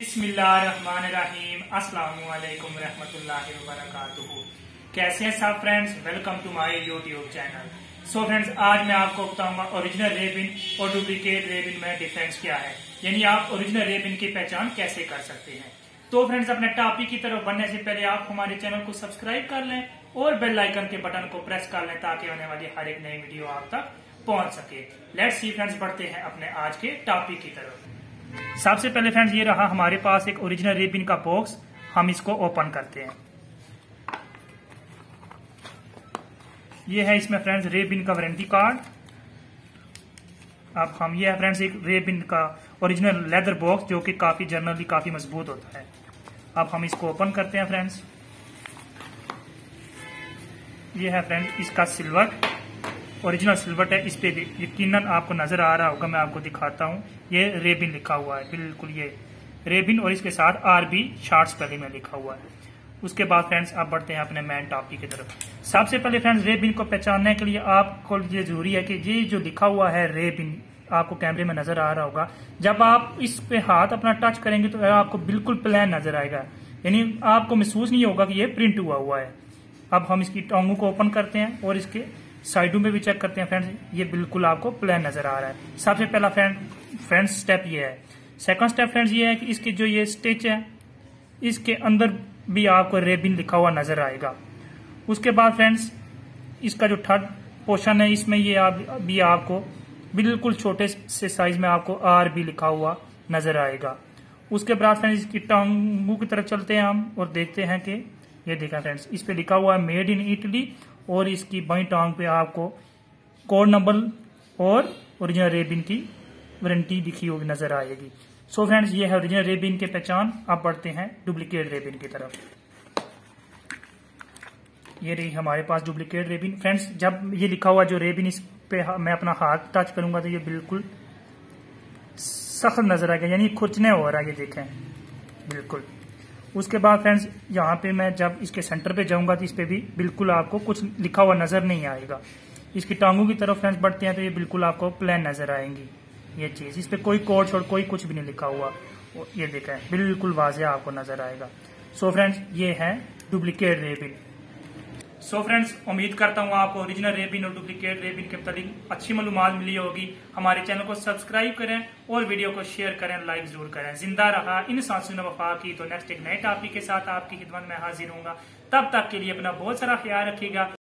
बिस्मिल्लाहिर्रहमानिर्रहीम अस्सलामु अलैकुम रहमतुल्लाहि व बरकातुहू। कैसे हैं सब friends, welcome to my YouTube channel. So friends, आज मैं आपको बताऊंगा ओरिजिनल रेबिन और डुप्लीकेट रेबिन में डिफरेंस क्या है, यानी आप ओरिजिनल रेबिन की पहचान कैसे कर सकते हैं। तो फ्रेंड्स, अपने टॉपिक की तरफ बढ़ने से पहले आप हमारे चैनल को सब्सक्राइब कर लें और बेल आइकन के बटन को प्रेस कर लें ताकि आने वाली हर एक नई वीडियो आप तक पहुंच सके। लेट्स सी फ्रेंड्स, बढ़ते हैं अपने आज के टॉपिक की तरफ। सबसे पहले फ्रेंड्स, ये रहा हमारे पास एक ओरिजिनल रेबिन का बॉक्स। हम इसको ओपन करते हैं। ये है इसमें फ्रेंड्स रेबिन का वारंटी कार्ड। अब हम ये है फ्रेंड्स एक रेबिन का ओरिजिनल लेदर बॉक्स जो कि काफी जनरली काफी मजबूत होता है। अब हम इसको ओपन करते हैं फ्रेंड्स। ये है फ्रेंड्स इसका सिल्वर, ओरिजिनल सिल्वर है। इस पे यकीनन आपको नजर आ रहा होगा, मैं आपको दिखाता हूँ। ये रेबिन लिखा हुआ है, बिल्कुल ये रेबिन, और इसके साथ आरबी शॉर्ट स्पेलिंग में लिखा हुआ है। उसके बाद फ्रेंड्स अब बढ़ते हैं अपने मेन टॉपिक की तरफ। सबसे पहले फ्रेंड्स, रेबिन को पहचानने के लिए आपको ये जरूरी है कि ये जो लिखा हुआ है रेबिन, आपको कैमरे में नजर आ रहा होगा। जब आप इस पे हाथ अपना टच करेंगे तो आपको बिल्कुल प्लेन नजर आएगा, यानी आपको महसूस नहीं होगा कि ये प्रिंट हुआ है। अब हम इसकी टांगों को ओपन करते हैं और इसके साइडों में भी चेक करते हैं फ्रेंड्स। ये बिल्कुल आपको प्लेन नजर आ रहा है। सबसे पहला फ्रेंड्स स्टेप ये है। सेकंड स्टेप फ्रेंड्स ये है कि इसके जो ये स्टिच है, इसके अंदर भी आपको रेबिन लिखा हुआ नजर आएगा। उसके बाद फ्रेंड्स इसका जो थर्ड पोर्शन है, इसमें ये भी आपको बिल्कुल छोटे से साइज में आपको आर भी लिखा हुआ नजर आएगा। उसके बाद फ्रेंड्स इसकी टांगों की तरफ चलते हैं हम और देखते हैं कि ये देखा फ्रेंड्स, इस पे लिखा हुआ है मेड इन इटली, और इसकी बाईं टांग पे आपको कोड नंबर और ओरिजिनल रेबिन की वारंटी लिखी हुई नजर आएगी। सो फ्रेंड्स, ये है ओरिजिनल रेबिन की पहचान। अब बढ़ते हैं डुप्लीकेट रेबिन की तरफ। ये रही हमारे पास डुप्लीकेट रेबिन। फ्रेंड्स, जब ये लिखा हुआ जो रेबिन, इस पे मैं अपना हाथ टच करूंगा तो ये बिल्कुल सख्त नजर आएगा, यानी खुरचने हो रहा है, ये देखें बिल्कुल। उसके बाद फ्रेंड्स यहाँ पे मैं जब इसके सेंटर पे जाऊंगा तो इस पे भी बिल्कुल आपको कुछ लिखा हुआ नजर नहीं आएगा। इसकी टांगों की तरफ फ्रेंड्स बढ़ते हैं तो ये बिल्कुल आपको प्लेन नजर आएंगी ये चीज। इस पे कोई कोड शोड कोई कुछ भी नहीं लिखा हुआ, ये देखा है बिल्कुल वाज़ेह आपको नजर आएगा। सो फ्रेंड्स, ये है डुप्लीकेट रेबिन। सो फ्रेंड्स, उम्मीद करता हूँ आपको ओरिजिनल रेबिन और डुप्लीकेट रेबिन के मुताबिक अच्छी मालूमात मिली होगी। हमारे चैनल को सब्सक्राइब करें और वीडियो को शेयर करें, लाइक जरूर करें। जिंदा रहा इंसान वफा की। तो नेक्स्ट एक नए टॉपिक के साथ आपकी खिदमत में हाजिर हूँ। तब तक के लिए अपना बहुत सारा ख्याल रखिएगा।